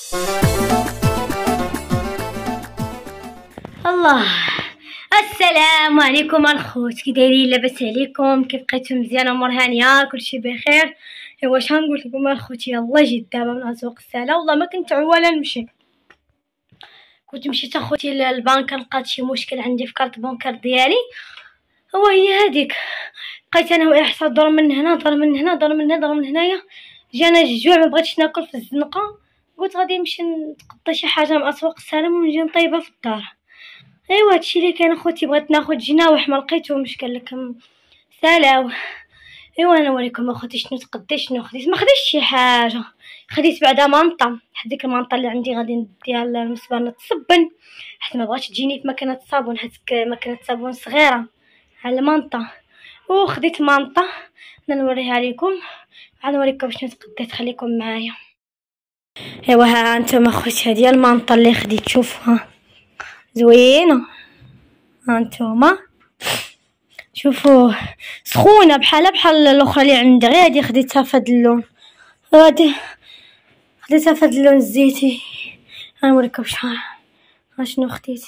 الله. السلام عليكم الخوت، كي دايرين؟ لاباس عليكم؟ كيف بقيتو؟ مزيان؟ امور هانيه؟ كلشي بخير؟ ايوا واش غنقول لكم الخوت، يلاه جيت دابا من سوق الساله، والله ما كنت عواله نمشي. كنت مشيت اخوتي للبنك، لقيت شي مشكل عندي في كارت بونكار ديالي، هو هي هذيك. بقيت انا واحسن ضر من هنا ضر من هنا ضر من هنا ضر من هنايا، جانا الجوع ما بغيتش ناكل في الزنقه، قلت غادي نمشي نتقضى شي حاجه من اسواق السلام ونجي نطيبها في الدار. ايوا هادشي اللي كان اخوتي، بغيت ناخذ جناوح ما لقيتهمش، قال لك سالاو. ايوا انا نوريكم اخوتي شنو تقديت شنو خديت. ما خديتش شي حاجه، خديت بعدا مانطه، حيت ديك المانطه اللي عندي غادي نديها للمصبانه تصبن، حيت ما بغاتش تجيني في ماكينه الصابون، حيت ماكينه الصابون صغيره على المانطه. وخديت مانطه نوريها لكم، غنوريكم شنو تقديت، خليكم معايا. ايوا ها انتم اخوتي، هذه المانطه اللي خديت، شوفوها زوينه، ها انتوما شوفوه، سخونه بحال الاخرى اللي عندي، غير هادي خديتها فهاد اللون، هادي خديتها فهاد اللون الزيتي. غنوريكم شنو خديت.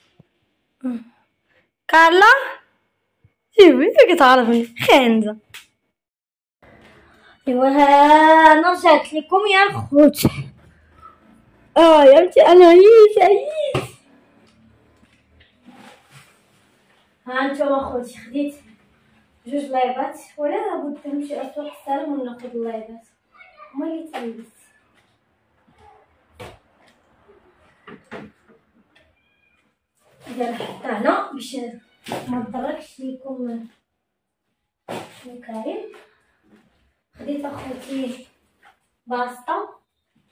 كارلا شوفي كتعرفني خانزه. ايوا ها انا رجعت لكم يا الخوت. يا بنتي انا عييت. ها انتم اخوتي، خديت جوج لايبات، ولا لابد نمشي اسواق السلام وناخذ اللايبات، هما اللي تلبس. دابا حتى هنا باش ما نضركش ليكم الكريم. خديت اخوتي باسطه،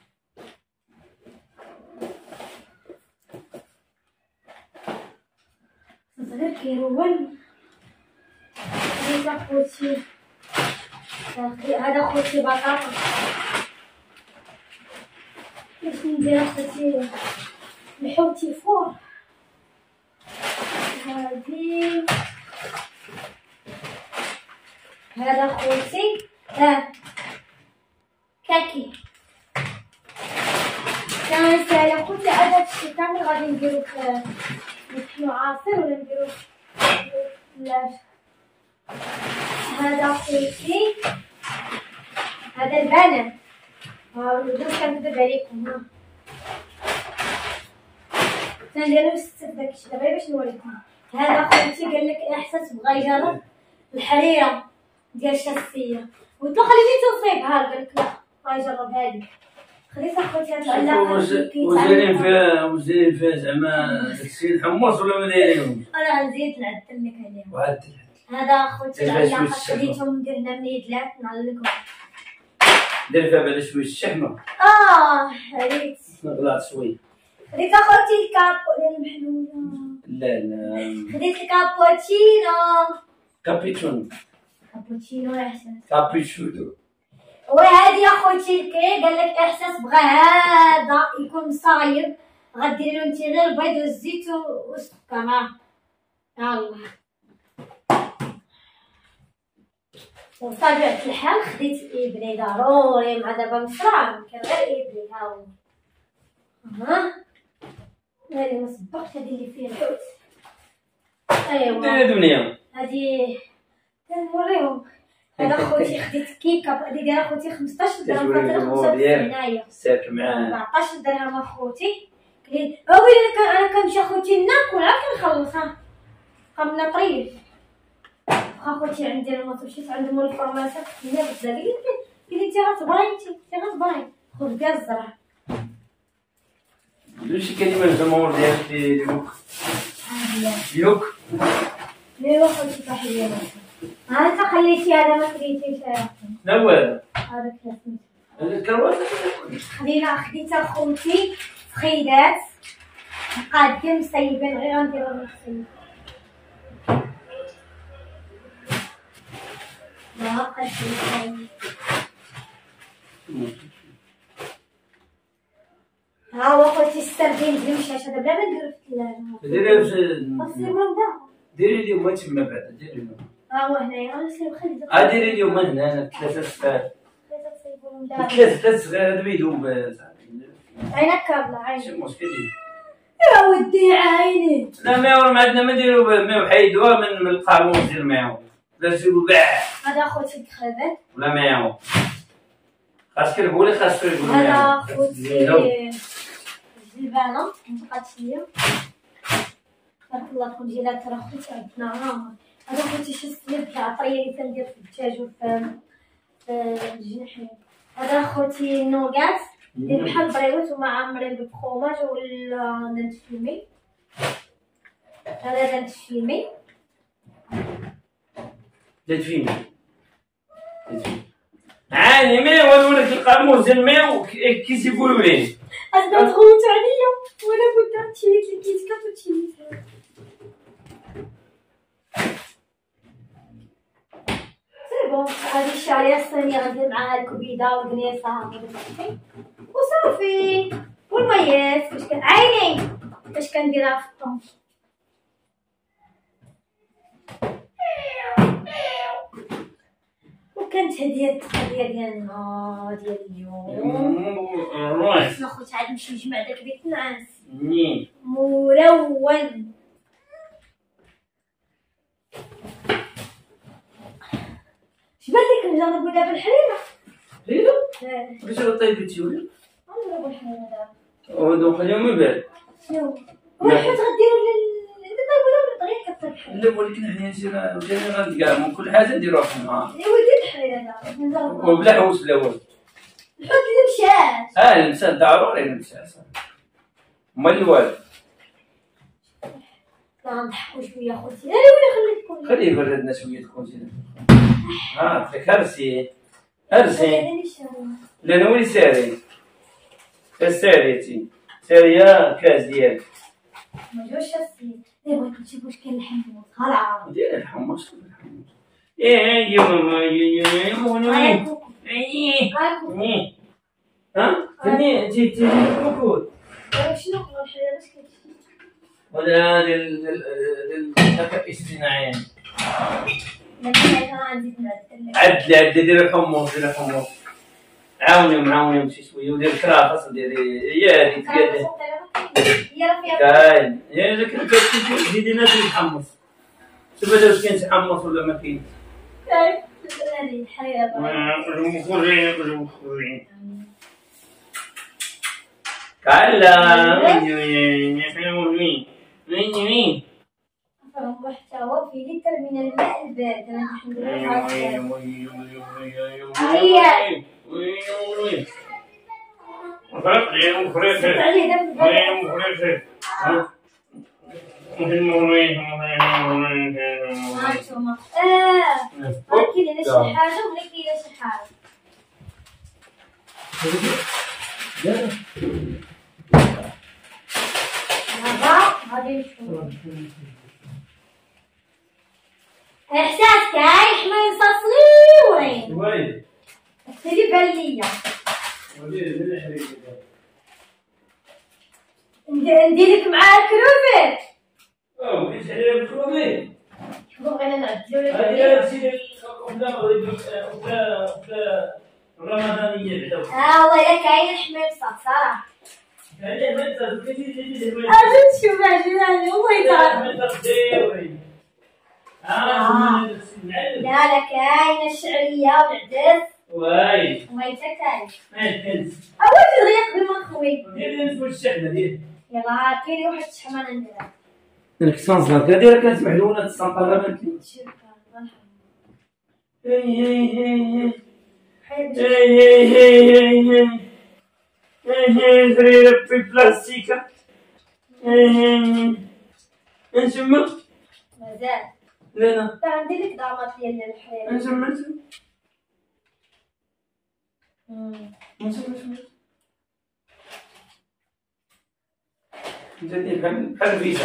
صغير كيرون. خديت اخوتي هذا اخوتي بطاطا، باش ندير اخوتي الحوتي فور. هذا اخوتي كاكي، كان ساهل اخوتي. هذا الشيء كامل غادي نديرو في نحنو عصير ولا نديرو ثلاج. هذا اخوتي هذا البنان، دوك كنكذب عليكم، ها تنديرو 6 داكشي دابا باش نوريكم. هذا اخوتي قال لك احساس بغا يجرب الحريره ديال شاسيه، قلت له خليني تصيبها، قال لك لا بغا يجرب هذه. خديت اخوتي هاد العلاقه وزينين فيها زعما داكشي الحمص ولا ما دايرينهمش؟ انا غنزيد نعدل لك عليهم. وعدل. هذا اخوتي العلاقه خديتهم ندير هنا من يدلات نعلقهم. دير فيها بعدا شويه الشحمه. ريت غلات شويه. خديت اخوتي الكابو ديال المحلوله. لا خديت الكابوتشينو. كابوتشينو احسن. كابيتشونو. وهذه اخوتي الكري، قال لك احساس بغا هذا يكون صايب، غديري له انت غير البيض والزيت والسكر. الله. وبطبيعة الحال خديت ابني ضروري، مع دابا مصران كان غير ابني. ها هو هادي ما صبقتش، هادي اللي فيها الحوت. ايوا ديري دنيا هادي كنوريهم. هذا خوتي خديت كيكه، هادي دايره خوتي 15 درهم، فاتره 95 هنايا ساك معاه 14 درهم اخوتي. قلت انا كنمشي اخوتي ناكل عاد كنخلص. قمنا طريف اخوتي عندي الموت، مشيت عند مول الفرماسه هنا بزاف، قال لي انت غتبغي خذ ديال الزرع. شي كلمه الجمهور ديالك يوك ايوا خوتي تحيه لك. انت خليتي هذا ما خديتيش لا والو، هذا كاسميت. هذا الكرواسه خديت اخوتي فخيدات مقادين مسيبين، غير غنديرو المخسيب. ها هو خوتي السردين ديال المشاشه دابا ما نديرو في الثلاجه. ديريها ديري اليوم تما بعدا ديري اليوم. ها هو هنايا غنسيب. خلي ديري اليوم هنا 3 صفار. ثلاث صغير هذا بيدوب عينك كاملة عيني. شو المشكل؟ يا ودي عيني. لا ما ما عندنا ما نديرو ما وحيدوها من القاموس ديال ماو. لا نسيرو كاع. هذا خوتي الخبز. ولا ماو. خاصك تقولي خاصك تقولي. هذا خوتي الزبانة نبقات ليا. بارك الله تكون جيلات راه خوتي عندنا. هذا خوتي شي السليب تاع العطرية اللي كندير في الدجاج وفي الجناحين. هذا خوتي النوغات اللي بحال بريوت وما عامرين بالفخوماج ولا دانت فيلمي. هذا دانت فيلمي. دانت فيلمي. عاني مي ولك القاموس ديال ماو كي تيقولوا ليه. أنا تغوت عليا وأنا بدا تشيليت لي كيتكات وتشيليت. سي بون هذه الشعرية الصينية غندير معاها الكبيدة والقنيصة وصافي والميات فاش عيني فاش كنديرها في الطون. وكانت هدية التقنية ديالنا ديال اليوم. خصنا خوت عاد نمشيو نجمع داك بيت النعاس ملون. شبان لك نجربو دابا الحليمة؟ حليمة؟ باش طيبتي ولا؟ نجربو الحليمة دابا. ودوك اليوم من بعد. شنو؟ والحوت غديرو دابا ولا غير كثر الحليمة. لا ولكن حنا نسينا كاع من كل حاجة نديروها في النهار. ايوا دير الحليمة دابا نجربو. وبلا حوس بلا والو. الحوت اللي مشات. المسات ضروري المسات. امال الوالد. نضحكو شويه خوتي. انا ولا خليكم خليه يبردنا شويه تكون زين. تلك هرسي لا انا ولي ساري ساريتي ساريه كاس ديالك ما جوش السيد. بغيت نشوف واش كاين الحمص خلاص ديال الحمص يا ماما يا ماما ها فني تي كوكوت شنو هو الحليب واش كاين ولا الذكاء الاصطناعي عدل دير الحمص عاوني مشي شويه ودير الكرافس ديري هي هذيك كاين يا لكن زيدي ناس يتحمص شوف هذا واش كاين تحمص ولا ما كاين كاين هذه الحليب مخرجين كلا وين محتوى في لتر من الماء البارد. انا الحمد لله ولكن إلا شي حاجة ولكن إلا شي حاجة غادي نشوف إحساس كاين حميصة صغيورين وين اللي بان ليا نديرلك معاه الكروفيت. بغيت عليها بالكروفيت بغينا نعدلو لك هذه هادشي ولا مغربي ولا رمضانية بعدا والله إلا كاين حميصة صراحة يعني ما تزيدي أجي تشوف عجباني والله تعرف لا كاينه الشعريه والعدس واي وميته كاين ما كنز اول دغيا قبل ما نخوي ديري نسبه الشحنه ديالي يلاه كاين واحد الشحمه انا نديرها ديك الصنصله كدير كانت محلونه الصنطه ما كاين هي في بلاستيكه نسمى مازال لا عندي لك دعمات ديال الحليب نسمى ندير بحال الفيزا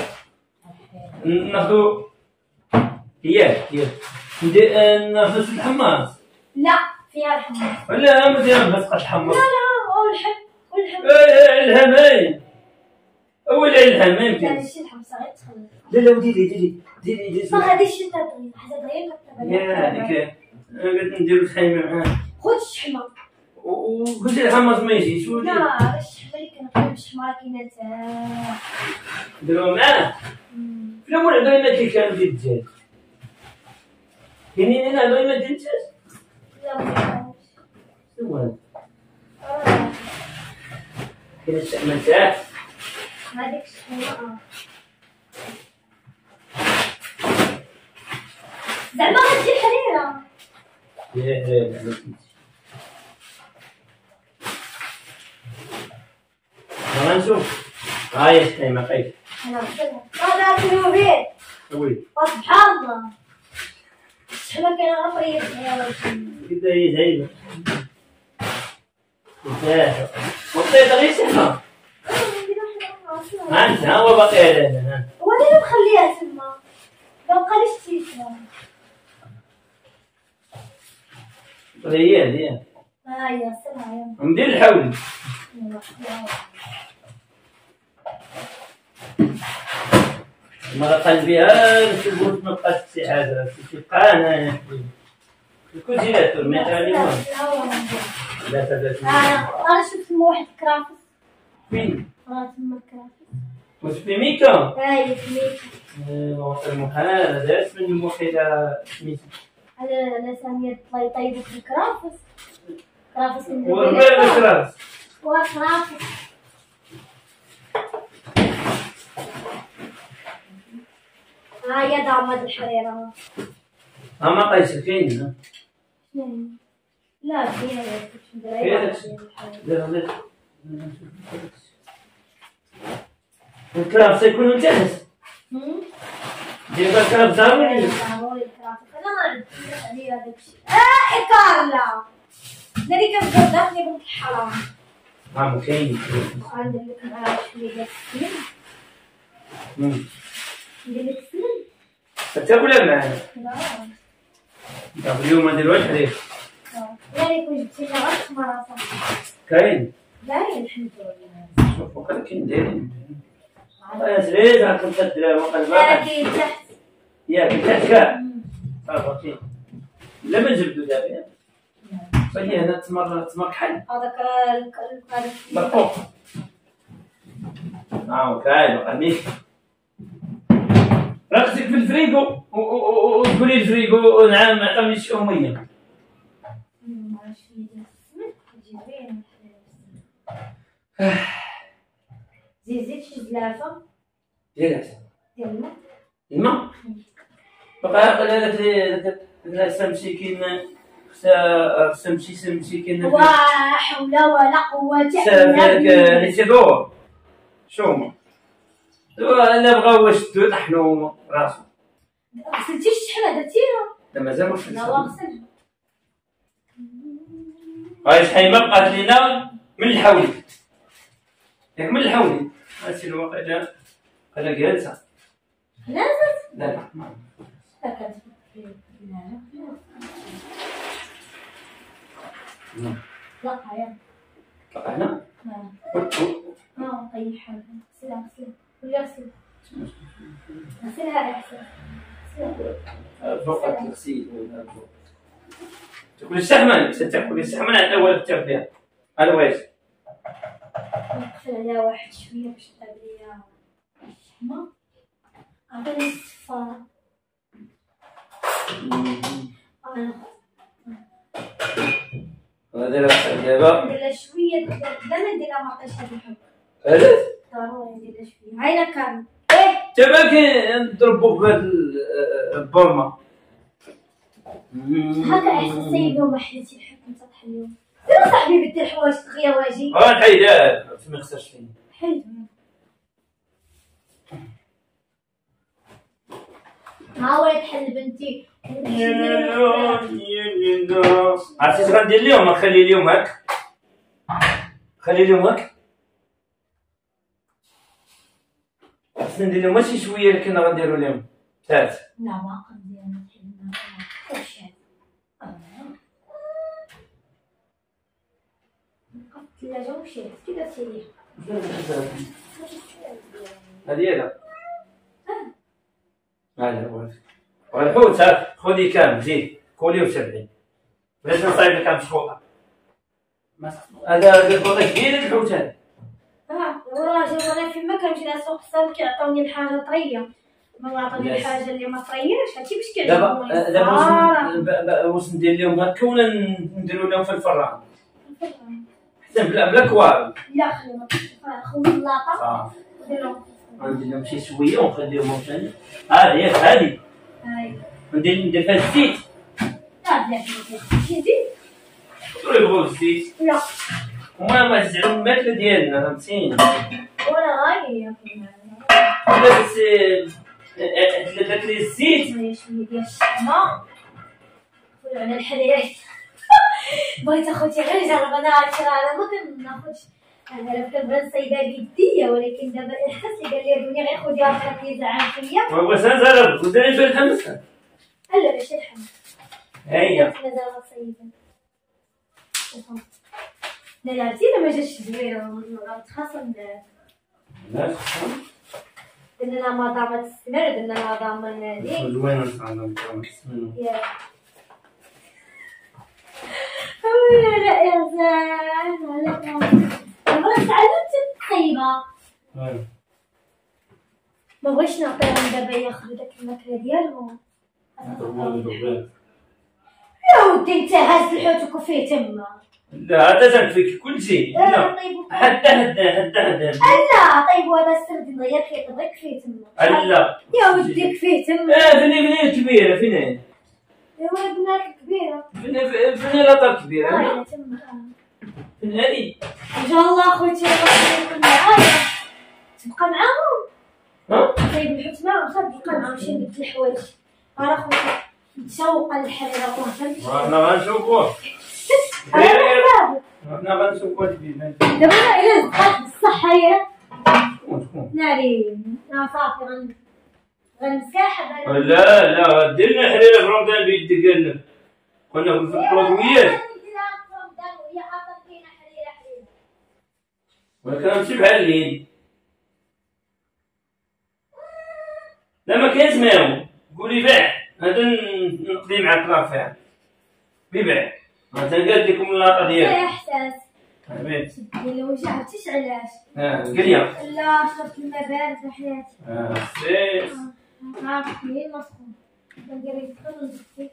ناخذ هي ناخذ الحماص لا فيها الحمص ولا ما دير بس الحماص والحب الهماين اول الهم ما يمكن هذا الشيء الحمص غير تخلص لا ديري ما غاديش الشيء تاع حاجه دغيا كتبان يا هذيك قلت نديرو شحيمه معاه خذ الشحمه وقلت الحمص ما يجيش لا الشحمة اللي كنقول الشحمة كاينة تا دابا معاه فين هو العظيمات اللي كانوا ديال الدجاج؟ كاينين هنا عظيمات ديال الدجاج؟ لا مكاينش. شنو هذا؟ كاين الشحمة تاعك هاديك الشحمة زعما هادشي الحريرة. ياه غنشوف. ها هي الشحمة قيس. انا غسلها هذا كيلوبيت وي سبحان الله. الشحمة كاينة غير طريقتها يا ولدي. كدا هي زعيبة. وطيت غير الشحمة. ها انت ها هو باقي هذا. هو دايما مخليها تما ما بقاليش تيسرا. هي ها هي غسلها يا وندير الحول. ما غنقل بها نشوفو ما بقاش شي حاجة تبقى هنايا الكوزيناتور ما يطلع لي والو. لا تبات انا شفت تما واحد الكرافس. فين؟ تما الكرافس. واش في ميكا؟ ها هي في ميكا. وقت المحال دارت من الموحدة سميتو على سامية طيبوا في الكرافس. كرافس من وربيع الكراس وكرافس. ها هي دار هاد الحريرة. ما قايسة كاين لا فيها الكراس يكون مجهز ديال الكراس ضروري. ضروري الكرافس. انا ما نعرفش عليه هذاك الشيء. كارلا اللي كنقدرني بنت الحرام. ما كاين ندير لك معاه شويه ديال السمن. ندير لك السمن تاكلها معنا. لا اليوم نديرو الحليب. يعني كون جبتي لنا غير التمر كاين باين الحمد لله. شوف وقت كاين دايرين يا زريد راه كنت الدراهم وقال لا كاين تحت. ياك تحت كاع صافي لا ما نجبدو دابا فهي هنا التمر كحل هذاك مرقوق. كاين بقى ميك راه خصك في الفريكو وتقولي الفريكو نعم ما عطاونيش أمية. زيد شي زلافة ديال ديال الماء. الماء بقى هذاك السمسيكين خصها سمسيكين لا حول ولا قوة إلا سافرك بالله. لي تيدور شوما الا بغاو يشدو يطحنو راسو. غسلتي الشحمة درتيها؟ لا مازال ما لا غسلها. هاي شحال ما بقات لينا من الحولي ياك من الحولي هادشي الواقع انا جالسه نازل؟ لا لا لا هيا بقى هنا طيب حاجة غسلها ولا غسلها غسلها أحسن. فوق التغسيل تاكل الشحمة تاكل الشحمة على الأول تاكلها على واش نقفل عليها واحد شوية باش تطيب ليا الشحمة. عطيني الصفارة. هذا دابا ندير لها شوية دابا ندير لها مطيش هاد الحب. هذا ضروري ندير لها شوية. هاينا كامل. دابا كنضربو في هاد البورمة هكا احسن سيدنا وما حليتي الحب انت تحليهم. سير صاحبي بدي الحوايج دغيا واجي. نحيدها ما يخسرش فيا. حيد. ها هو يتحل بنتي. عرفتي اش غندير اليوم؟ نخلي اليوم هاك خلي اليوم هاك خصني ندير لهم ماشي شويه اللي كنا غنديرو اليوم ثلاث. لا ما قندير نحل واش هذا الثلاجة ومشيت كي درتي ليها. هادي هذا هذا هو الحوت. خذي كامل زيد كولي وتبعي بلاش نصايب لك مشفوقه. هذا البوطه كبير الحوت هذا. وراه جابونا فيما كنمشي لسوق الصاد كيعطوني الحاجه طريه، ما عطوني الحاجه اللي ما طرياش، هادشي باش كيعجبوني. دابا واش ندير لهم هكا ولا نديرو لهم في الفران حتى بلا كوار؟ لا خليهم خويا اللاطه غندير لهم شي شويه ونخليهم ثاني. هادي ندير فيها الزيت. لا بلا شي زيت يبغوا الزيت. لا وما تزعلوا الماكله ديالنا فهمتيني. ولا غاية بس داك الزيت شويه ديال الشحمه خويا على الحليب. بغيت اخوتي غير نجرب انا هادشي، راه ما كناخذش انا كنبغي نصايبها بيديا، ولكن دابا الاحساس اللي قال لي بني غير خديها بقات لي زعان فيا. واش نجرب وديري فيها الحمص؟ لا ماشي الحمص، هيا مازال غتصايبها. لا عرفتي ما جاتش زوينه غتخاصم. لا درنا لها مضامة السمر، درنا لها ضامن هذيك زوينه صراحه السمنه. لا يا زين والله تعلمت الطيبه، ما بغيتش نعطيهم دابا ياخذوا داك الماكله ديالهم. يا ودي انت هاز الحوت وكفيه تما. لا هذا فيك كلشي. لا حتى هدا لا طيبوا هذا السرد نغير كيطبخ كفيه تما. لا يا ودي كفيه تما. فين كبيره فين هي؟ ايوا بنات كبيره فين لاطه كبيره تما. فين هادي؟ ان شاء الله خوتي يكون معايا تبقى معاهم. طيب الحوت معاهم صافي تبقى معاهم شي نبدل الحوايج. راه خوتي متشوقه للحريره والله. انا غنشوفوه. انا غنشوفوه دابا الا بقات بالصحه هي ناري صافي غنساحب. لا دير لنا حريره في رمضان بيدك قالنا كنا في البرودويات، ولكن غنمشي بحال الليل. لا ما كاينش ماهو قولي باع هذا نقضي معاك لافير بيبيع. مثلا قال لكم اللاطه ديالك احساس حبيبتي ديال الوجع عرفتيش علاش؟ قريه. لا شربت الماء بارد في حياتي. سير عرفتي ما سخون كندير يدخل ونزكي.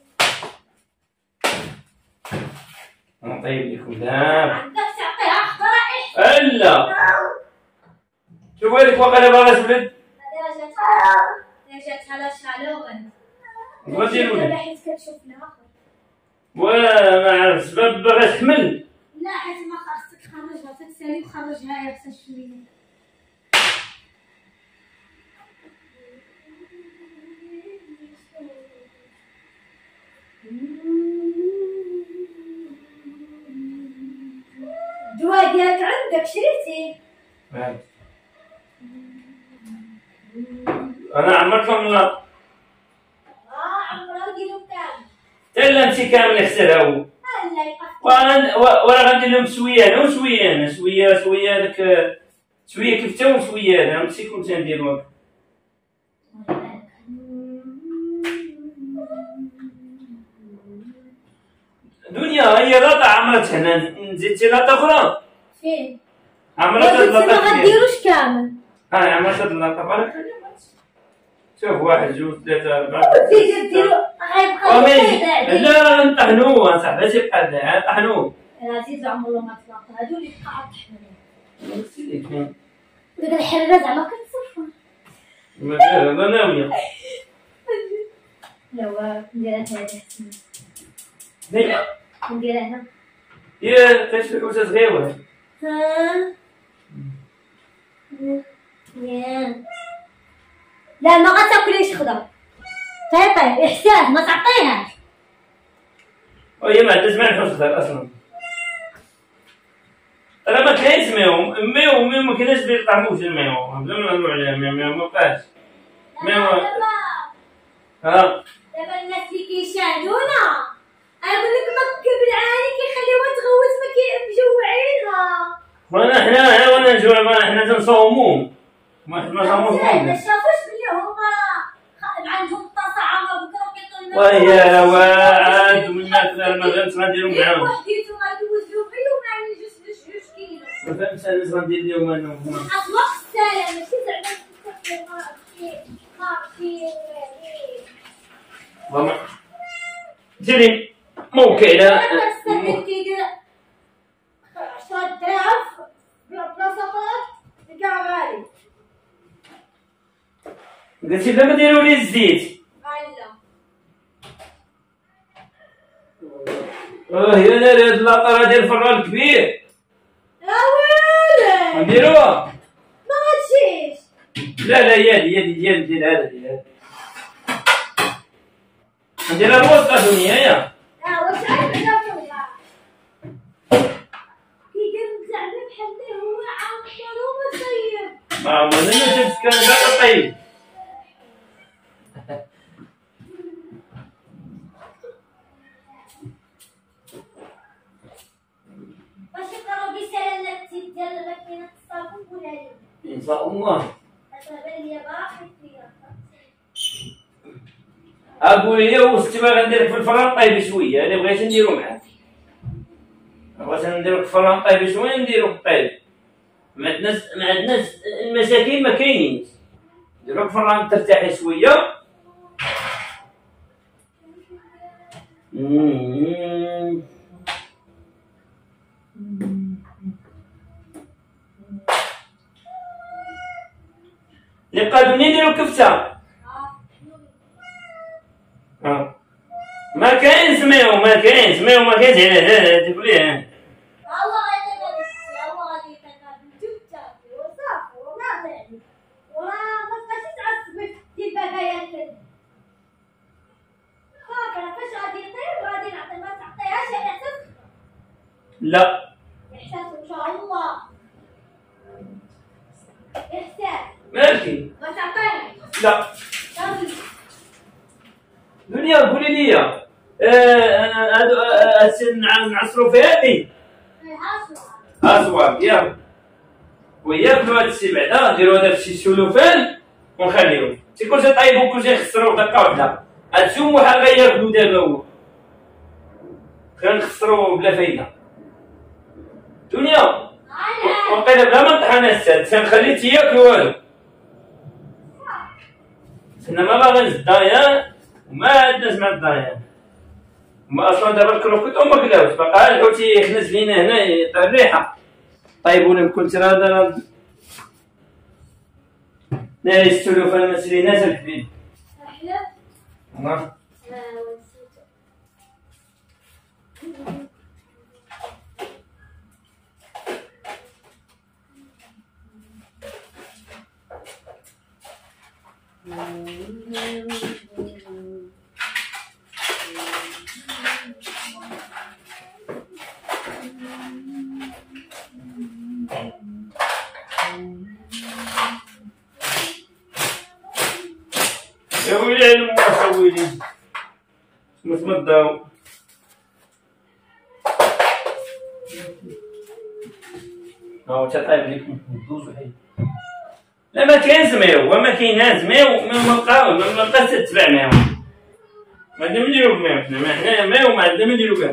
نطيب لكم دابا. عندك تعطيها خضره لا شوف هذيك واقيلا باغا تبرد. جاتها لا شالوغ نديرو لها حيت كتشوف الاخر. وما عرف سبب باغا تحمل. لا حيت ما خاصك تخرجها تتسالي وخرجها يابسه شويه. الدواء ديالك عندك شريتيه؟ انا عمرتهم لا عمرو ديالو كامل الا ماشي كامل يخسرها هو. وانا غندير لهم شويه انا وشويه انا شويه داك شويه كيف تا وشويه انا ماشي كنت ندير وقت. دنيا هي لاطه عمرت هنا نزيد لاطه اخرى فين؟ عمرت لاطه ما غديروش كامل. عمرت لاطه بارك شوف 1 2 3 4 ديرو غيبقى لا نطحنوه صاحبي اش يبقى لنا طحنوه. عزيز عمرو ما تلاقى هادو اللي بقى طحنوا. سيدي كاين داك الحريره زعما كتصفى. هذا ناويه. لا نديرها هنا هي نديرها هنا. يا كتشوف حوسه صغيره. لا ما غتاكليش خضر. طيب احساس ما تعطيهاش. وهي ما عندهاش مع الخضر اصلا. راه ما كاينش ماهو ما كايناش اللي يطعموش الماهو بلا ما نهضروا عليه ما بقاش ماهو. دابا الناس اللي كيشاهدونا انا نقول لك ما بالعاني كيخليوها تغوت ما مجوعينها. وانا نجوع حنا تنصومو ما صوموش. ما شافوش بلي هما عندهم الطاسه عامره بكره كيطلعوا ويا واد من الناس ما غنديرو معاهم. وحديتو غيدوز له غير وما ما فهمتش انا اش غندير اليوم انا الوقت سالم ماشي زعما ماما ديري موكله السمير كيدير 10 دراهم بلاصه كاع غالي. قلتي بلا ما ديروا لي الزيت. يا ناري هاد اللاطر ديال الفران كبير. يا ويلي نديروها. ما غاتمشيش. لا ديال هذا نديرها الوسطى دنيا يا. واش عارف على كيدير زعما بحال هو عامر وما طيب. ما عمرنا كان كاع طيب. واش يقراو بسلالة ديال الماكينة الصابون ولا لا؟ ان شاء الله. هذا هي باقي فيها. اقول لي وستي باغي ندير في الفران طيب شويه، انا بغيت نديرو معاك. بغيت نديرو في الفران طيب شويه نديرو طيب. ما عندناش المساكين ما كاينينش. نديرو في الفران ترتاحي شويه. اللي قادوني نديرو كفته. ما كاين سميو ما كاينش على تقول ليه. الله غادي تنقابل جبتها وصافي وما يعني وما تبقاش تعصبي ديال بابايا الكلب. فاكره فاش غادي يطير غادي نعطي ما تعطيهاش على احساس. لا احساس ان شاء الله. احساس مالكي ما تعطيهاش. لا دنيا قولي لي هادو نعصرو في هادي أصوات ياك وياكلو هاد الشي بعدا نديرو هذا في شي سلوفان ونخليوه كلشي طيب وكلشي يخسرو دقة وحدة. هاد الجو بحال غياكلو دابا هو غنخسرو بلا فايدة. دنيا وقيلا بلا ما نطحن الساد سنخلي تياكلو هادو. حنا ما باغينش الضايع وما عندناش مع الضايع. هما اصلا دابا الكروكيط وما كلاوش باقا الحوت يخنس لينا هنا يطير الريحه. طيبونا بكل ترى هذا لا السلوفان ما سليناش الحبيب. نعم يا ويلي المسويلي متمداو. هاو تا طايب ليكم دوز وحيد. لا ما كاين زميو وما كايناش زميو ما بقاش تتبع معاهم. ما عندنا ما نديرو بماو حنا ما حنايا ماو ما عندنا ما نديرو كاع.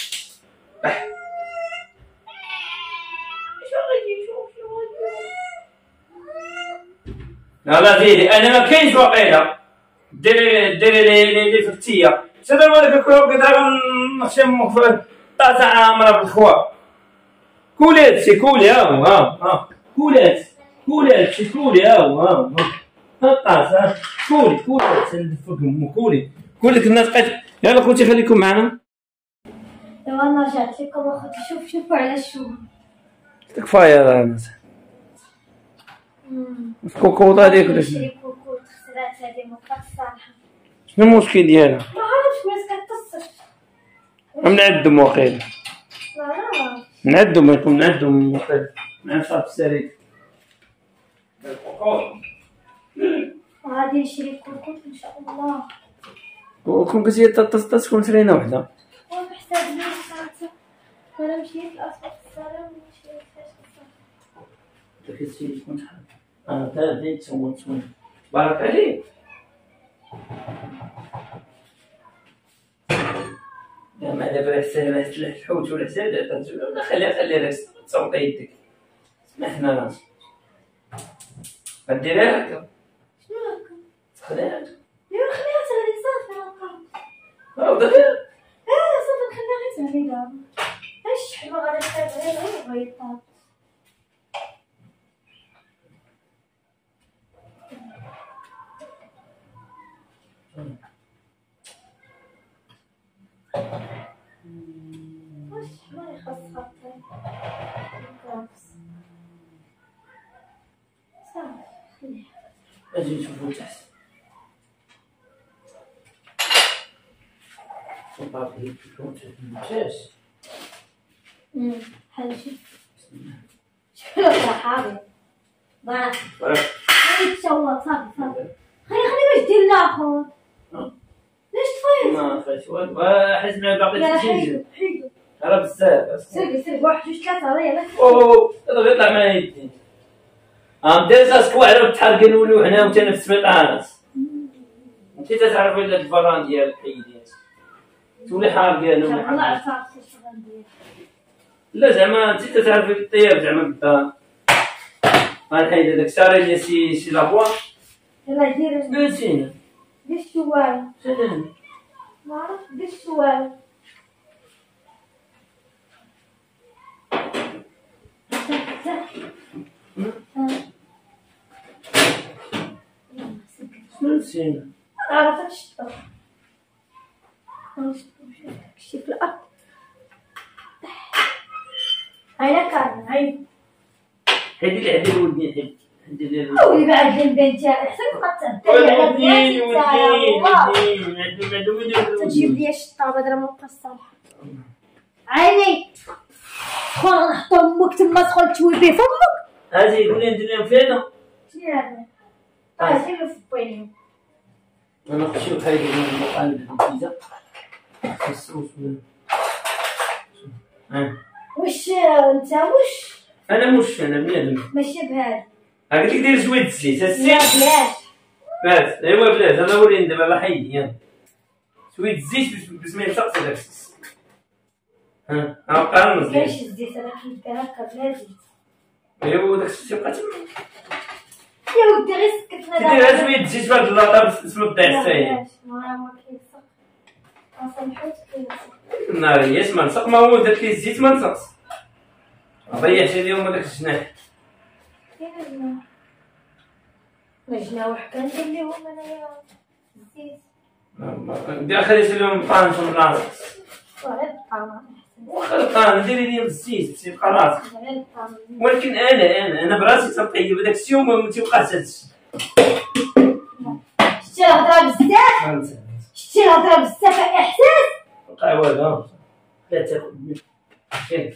لا زيدي انا ما كاينش واقيلا ديري لي فتيه سير مالك الكروكيط راه غنخشم في طاسه عامره بالخوا. كولي هادشي كولي ها كولي هادشي كولي ها الطاسه كولي هادشي ندفك كولي كنا لقيت. يلا خوتي خليكم معنا. دابا انا رجعت لكم اخوتي شوفوا على الشوف كفايه راه الكوكوطه ديالك ولا شنو؟ كوكوط خسرات هادي مطلق الصراحه. شنو المشكل ديالها؟ ما عرفتش واش كتصر. نعدم واقيلا لا نعدم واقيلا مع صاحب السريك. غادي نشري كوكوط ان شاء الله. وكون قلتي تكون شرينا وحده. وبحساب لي خاطر انا مشيت لاسواق السلام ومشيت فاش تكسي شكون شحال تا بديت تسول بارك عليك. ما دابا حسن الحوت ولا حسن ولا خليها تصوت يدك احنا غديريها هكا. شنو هكا؟ تخليها هكا. ايوا خليها تغلي صافي هاكا. او دغيا. صافي نخليها غير تغلي دابا. الشحمة غادي تغلي غير غيطاب. واش الشحمة خاصها صافي خليها. اجي نشوفو تحت. صافي شوفو تحت. حاجة شوف حاضر بارك يتشوط صافي خلي واش دير الاخر ليش طفيت؟ ما فاش والو حسنا باقي لا تسجل حيدو راه بزاف سرقي واحد جوج ثلاثة يلا اوه هذا يطلع معايا يدي دير راسك واعره وتحرقي نوليو حنا وانت في السبيطار انت تعرف هاد الفران ديال الحيدات تولي حارقه انا ولا والله حارقه عرفت ندير لا زعما انت تعرفي الطياب زعما بالدار غنحيد هذاك شاري لي شي لابوا يلا دير قلتينا دير الشوال سلام ما عرفت دير الشوال قلتينا عرفت الشطر شي في الأرض هاي كارن هاي حيدي لي عدي الودنين حيدي لي الودنين أولي بعد البنت أحسن ما تهدري تجيب لي الشطابة درا مقصرة عيني شكون نحطو امك تما تدخل تشوي بيه فمك هذه قولي ندير لهم فينا شنو هذا؟ ديرو في بوينيو انا نخشيو هاي المقالب البيتزا الصوص واش انت واش انا مش انا بنادم ماشي بهذا قلت لك دير شويه الزيت لا الزيت بلاش بس ايوا بلاش انا ولي دابا راه حيدي يلا شويه الزيت باش ما يلصقش داك الصوص ها بقى مزيان كاينش الزيت انا كيدير هكا بلا زيت ايوا داك الشيء تيبقى تما يا ودي غير سكتنا دير شويه الزيت في هاد اللاطه باش تلطع السايل ما كيلصق سامحوك كيلصق نارياش ما لصق ما هو درت ليه الزيت ما لصقش ضيعت اليوم هذاك الجناح الجناوح كندير ليهم انايا الزيت دير خليت لهم طان في البلاصه غير الطعام واخا الطان ديري لي بالزيت تيبقى راسك غير الطعام ولكن انا براسي تنطيب هذاك الشيء وما تيبقاش هادشي شتي الهضره بزاف شتي الهضره بزاف احساس بقى والو لا تاخذ فين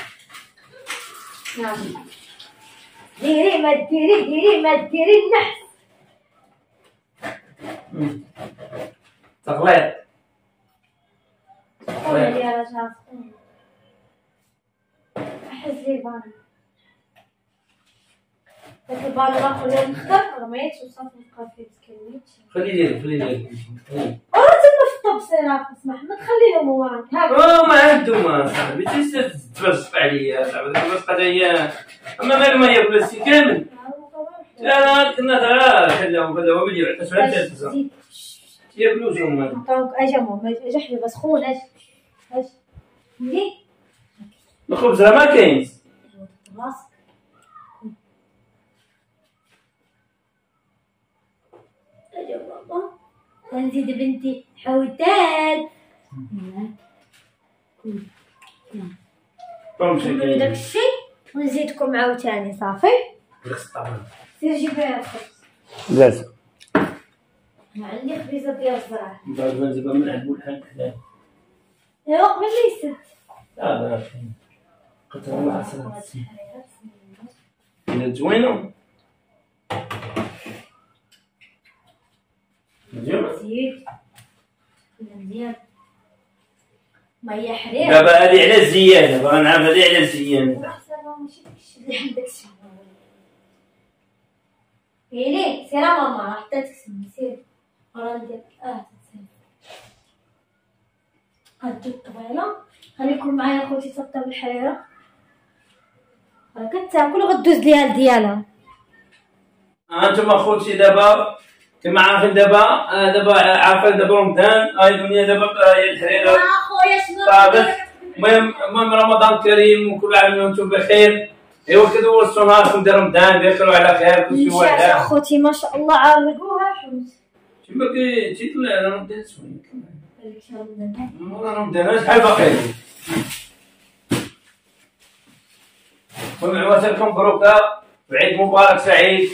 ديري ما ديري ديري ما ديري النحس تغليط قولي يا رجال احس لي بان داك البان ناخذ نخدم رميت وصافي نبقى فيه تكلميت خلي لي ورا تما في الطبسيل اخو محمد خلي لهم وراك هاك ما عندهم صاحبي تتفلسف عليا صاحبي الوسطه هي اما مال ما ياكل السي كامل لا كنا ترى خلاهم ملي عطاش على التلفزه ياكلوا جوهم هذا عطاوك اجا حبيبه سخون اج ليه الخبز راه ما كاينش راسك اجا بابا ونزيد بنتي حوتات نعملو داك الشيء ونزيدكم عاوتاني صافي سير جيب لي الخبز بلاش ما عندي خبيزه ديال الزرع بعد ما نجيبها من عند بولحان حداه ايوا قبل لي يسد لا قلت لهم عسل إلا زوينة مزيان زيد مزيان ميه حرير دابا هادي على الزيانة باغا نعرف هادي على الزيانة حسابها ماشي داكشي اللي عندك تسمع ويلي سير ماما راه حتى تسمع سير راه ندير تسمع هادو الطويله خليكم معايا خوتي تفطروا الحريره راه كتاكل غدوز ليها لديالها. انتم اخوتي دابا كما عارفين دابا عارفين دابا رمضان هاي الدنيا دابا هي الحريره اخويا شنو طابت. المهم رمضان كريم وكل عام وانتم بخير. ايوا كدوزتوا نهاركم ديال رمضان دخلوا على خير كلشي واحد. اخوتي ما شاء الله عالقوها حوت. تما كيطلع على رمضان شويه مورا رمضان شحال باقي لي. المهم عواتكم مبروكه وعيد مبارك سعيد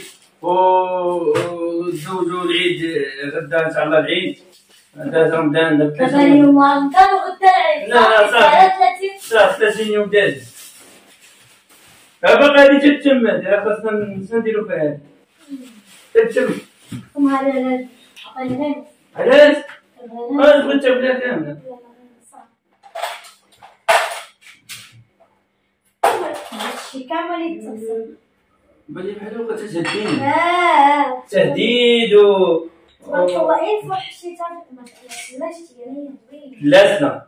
وتزوجوا العيد غدا ان شاء الله. العيد هذا رمضان دابا اليوم رمضان وغدا العيد. لا صافي 30 يوم داز دابا غادي تتم. هذه خاصنا نديرو فيها تتم. هذا عطيني علاش؟ بغيت تبدا كامله. هادشي كامل يتصل. بالي بحال هكا تهديد. تهديد مطلعين فوق شي تاع ما تلاش يعني لاسنا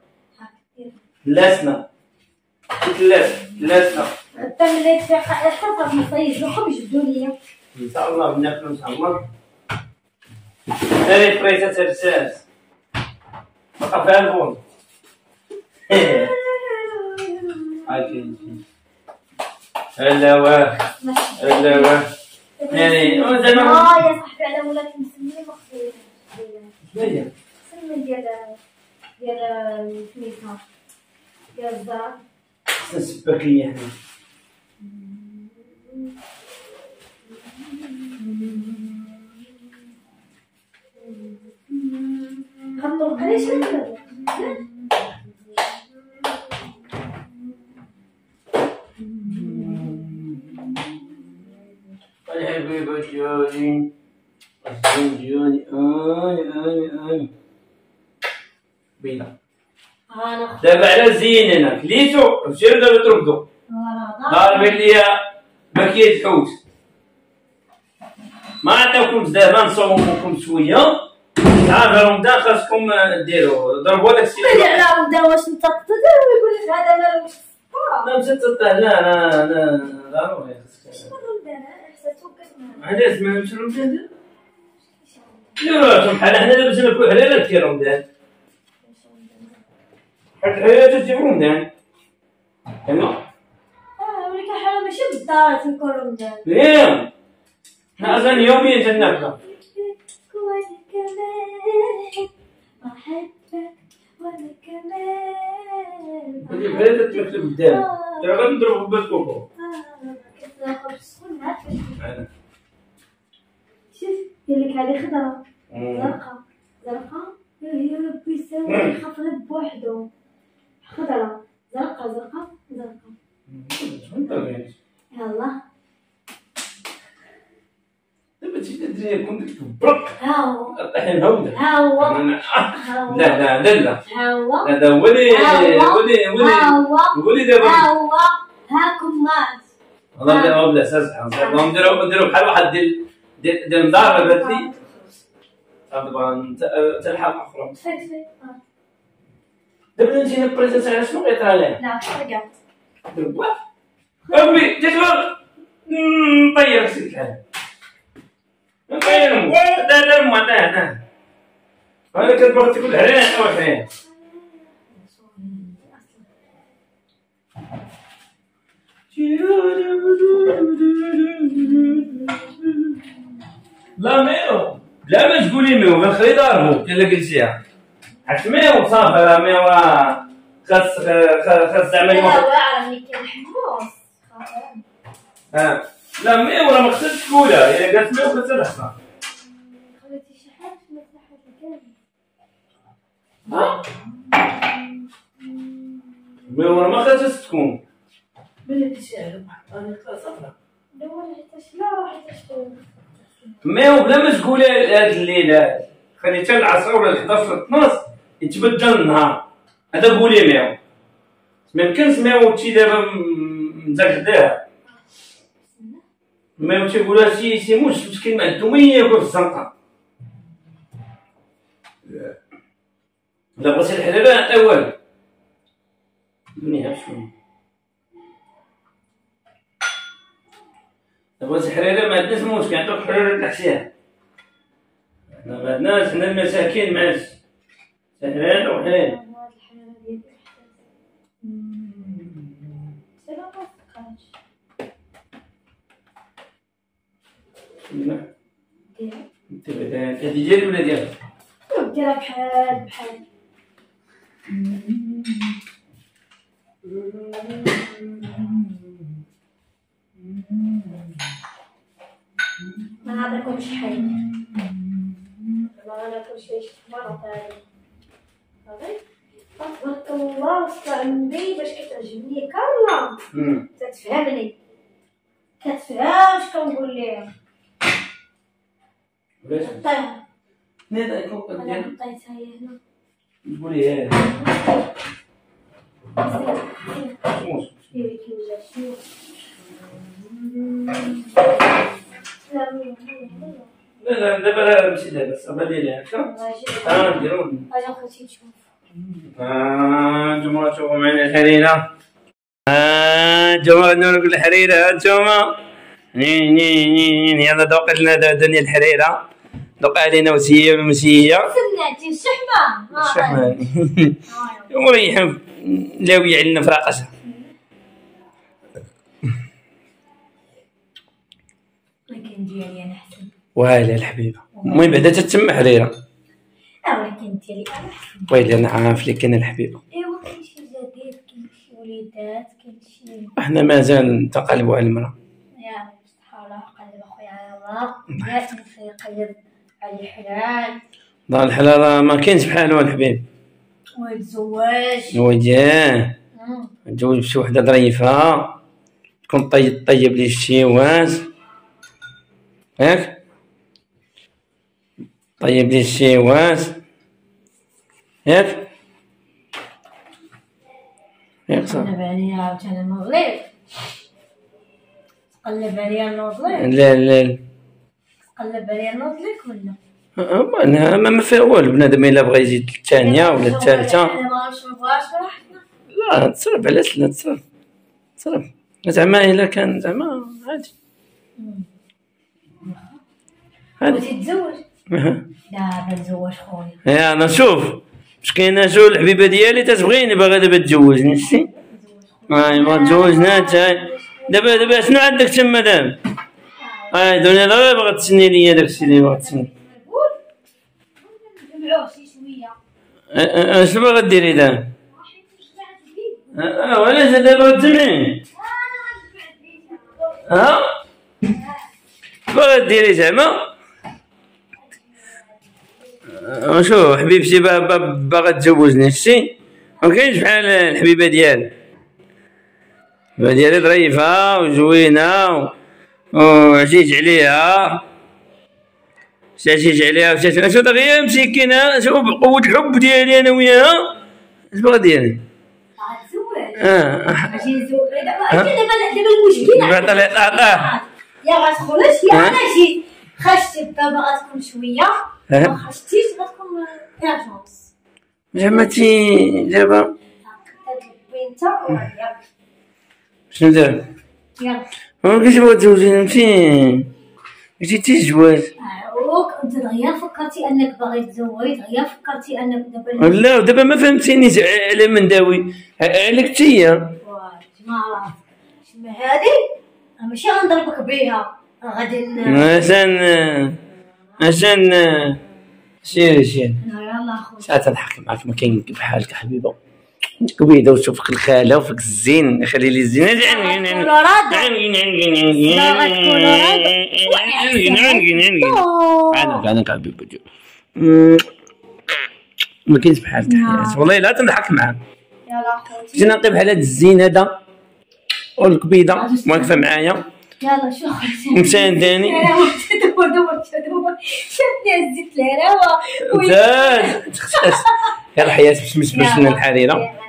حتى ملي تفيق حتى نصيد لكم جبدوا ليا ان شاء الله. بناكلو ان شاء الله. هذه فريسه ترساس بقى فيها البون. هاكي هلا واه يعني زعما يا صاحبي على ولات مسميه مخزيه. شناهي سمي ديال سميتها ديال الزهر. خصنا السباكيه حنا. خطو علاش هكا الحبيبة ديالي الزين ديالي آي بيضة. دابا على الزين هنا كليتو مشيو دابا ترقدو ضاربين ليا باكية الحوت. ما عطاوكم دابا نصوموكم شوية. عارف رمضان خاصكم ديروا ضربوا داك الشيء. على رمضان واش انت تقدر ويقول لك هذا مالو لا مشات تطيح. لا ضروري خاصك. علاش ما مشى رمضان؟ لا بحال حنا دابا تناكلو حلالات في رمضان. حيت الحلالات تجي في رمضان. فهمت؟ ولكن حنا ماشي بالدار تنكون رمضان. ياه حنا اصلا يوميا تناكلو. وانا كمان احبك وانا كمان. هذه بلاد تمثل قدام. تا غنضرب بات كوكو. كتاخذ سخون عاد شوف دير لك هذه خضرا زرقاء يا ربي ساوي خطرت بوحدو. خضرا زرقاء يلا دابا تجي تدري كنت برك ها هو طيحين هوده. ها هو لا ها هو هذا ولي دابا ها هو هاكم مات. والله بلا اساس نديرو بحال واحد ديال الدار بات لي دابا تلحق اخرى. دابا نجينا بريزنت على شنو غيطرا ليه. لا رجعت امي جيت نطير سيك هذا نطير لا ما هذا كتبغي تاكل حرير او حرير. لا ما تقولي ميو غنخلي ضاربو الا قلتيها. حيت ميو صافي راه ميو راه خاص زعما واعر ملي كنحموس لا ميو راه ما خصهاش تكولها. الا قالت ميو خصها تحصى. خليتي شي حاجه في المساحه كامل. ميو راه ما خصهاش تكون. بلاتي شعر بحال صفرا دور حيتاش لا حيتاش ميو بلا ما تقولي هاد الليل هاد خلي حتى العصر ولا 11 12 يتبدل النهار. هذا قولي ميو ميمكنش ميو تشي دابا مزغداها. ميو تيقولها شي موش مسكين معدومية ياكل في الزنقة. لا بغيتي الحلالة لا والو. منيها شنو بغيتي حريره ما عندناش مشكل، عندك حريره تحشيها. حنا ما عندناش، حنا المساكين معاش سهلان وحلال. هاد الحرارة ديالي سير ما تبقاش لا ديرها انت ديالي ولا ديالك؟ ديرها بحال ما نعطيكمش حل، ما ناكلش شي مرة ثانية. صافي تبارك الله وصلت عندي باش كتعجبني كارلا. تتفهمني كتفهم اش كنقول ليها. طيب نيت انا حطيتها هي هنا. قولي هي ديري كيوجع شنو لا دابا راه ماشي دابا صافا ديالي هكا نديرو اجا خوتي نشوف. نتوما تشوفوا معنا الحريرة. نتوما نقول الحريرة هانتوما يلا دوق لنا دنيا الحريرة، دوق علينا وسية سمعتي الشحمة الشحمة وريحة لاوية علينا في راقصها. ولكن ديالي انا احسن. ويلي الحبيبة، المهم بعدا تتسمى حريرة. ولكن ديالي انا احسن. ويلي انا عارف لك انا الحبيبة. ايوا كاين شي جديد، كاين شي وليدات، كاين شي احنا مازال تنقلبوا على المرأة. يا صحة الله قلب اخويا على الله، يا تنسى يقلب على الحلال. دار الحلال راه ما كاينش بحالو الحبيب. ويتزوج وياه تزوج بشي وحدة ظريفة تكون طيب لي الشيوات ياك، طيب لي الشيوات ياك صافي. تقلب عليا عاوتاني نوضليك، تقلب عليا نوضليك، لا تقلب عليا نوضليك ولا انا ما فيها والو. بنادم الا بغى يزيد الثانية ولا الثالثة انا ما نشوفهاش راحتنا. لا تصرف، علاش لا تصرف زعما الا كان زعما عادي بغيتي تتزوج؟ دابا نتزوج خويا. يا انا شوف واش كاينه شو الحبيبه ديالي تتبغيني باغا دابا تزوجني شتي. ما تزوجنا دابا شنو عندك تما دابا؟ دوني دابا باغا تسني ليا داكشي اللي باغا تسني. نجمعوه شي شويه. شنو باغا ديري دابا؟ وعلاش دابا تجمعي؟ باغا ديري زعما؟ شوف حبيبتي باغا تزوجني شتي، مكاينش بحال الحبيبه ديالي. الحبيبه ديالي ظريفه وزوينه وعزيز عليها، عزيز عليها شو دغيا مسكينه. شوف بقوة الحب ديالي انا وياها اش باغا ديري؟ غتزوج نزوج دابا المشكل يا غتخرج يا انا جيت خرجتي دابا غتكون شويه، ما خرجتيش غتكون كاجونس زعما تي دابا انت وياك شنو دابا؟ يلا كيفاش باغا تزوجيني قلتي تي الزواج. انت دغيا فكرتي انك باغي تزوج، دغيا فكرتي انك دابا لا دابا ما فهمتينيش على من داوي عليك تيا. ما عرفت شنو هادي، ماشي غنضربك بيها غادي عشان سيري يلا خويا ساعات نضحك معاك، ما كاين بحالك حبيبه. انت كبيده وشوفك الخاله وفيك الزين، خلي لي الزين عندك حبيبه ما كاينش بحالك حياتي والله لا تنضحك معاك. يلا خوتي جينا نقي بحال هاد الزين هذا والكبيده واقفه معايا يلا شو خوتي مسانداني دور شفتني هزيت الهراوه يلا حياتي باش الحريره.